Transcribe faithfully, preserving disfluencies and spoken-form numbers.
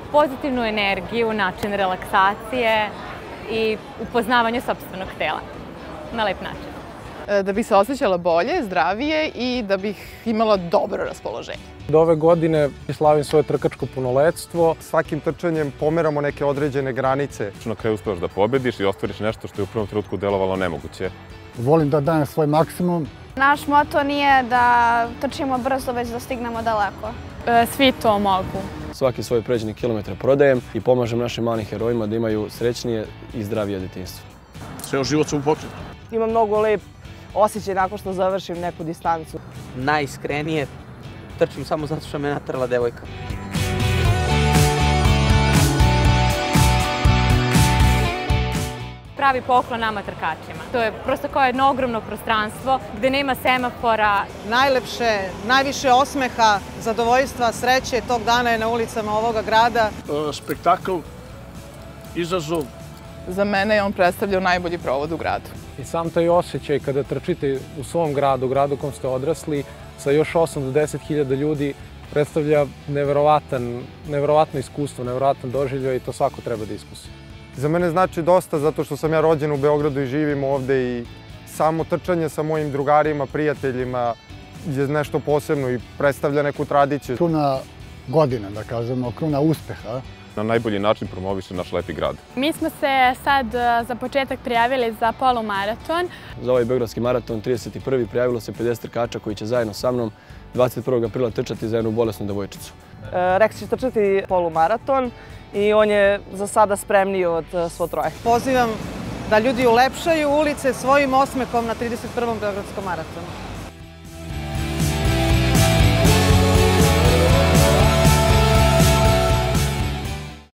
pozitivnu energiju, način relaksacije i upoznavanje sopstvenog tela na lep način. Da bih se osjećala bolje, zdravije i da bih imala dobro raspoloženje. Do ove godine slavim svoje trkačko punoletstvo. Svakim trčanjem pomeramo neke određene granice. Na kraju uspevaš da pobediš i ostvariš nešto što je u prvom trenutku delovalo nemoguće. Volim da dajem svoj maksimum. Naš moto nije da trčimo brzo, već da stignemo daleko. Svi to mogu. Svaki svoj pređeni kilometar prodajem i pomažem našim malim herojima da imaju srećnije i zdravije detinjstvo. Ceo život sam u pokretu. Imam mnogo lep osjećaj nakon što završim neku distancu. Najiskrenije trčim samo zato što me natrla devojka. Pravi poklon nama trkačima. To je prosto kao jedno ogromno prostranstvo gde nema semafora. Najlepše, najviše osmeha, zadovoljstva, sreće tog dana je na ulicama ovoga grada. Spektakl, izazov. Za mene je on predstavljao najbolji provod u gradu. I sam taj osjećaj kada trčite u svom gradu, u gradu u kom ste odrasli, sa još osam do deset hiljada ljudi, predstavlja neverovatan, neverovatno iskustvo, neverovatan doživljaj i to svako treba da iskusi. Za mene znači dosta zato što sam ja rođen u Beogradu i živim ovde i samo trčanje sa mojim drugarima, prijateljima je nešto posebno i predstavlja neku tradiciju. Kruna godine, da kažemo, kruna uspeha. Na najbolji način promoviše naš lepi grad. Mi smo se sad za početak prijavili za polumaraton. Za ovaj beogradski maraton trideset prvi prijavilo se pedeset trkača koji će zajedno sa mnom dvadeset prvog aprila trčati za jednu bolesnu devojčicu. Rex će trčati polumaraton i on je za sada spremniji od svo troje. Pozivam da ljudi ulepšaju ulice svojim osmehom na trideset prvom beogradskom maratonu.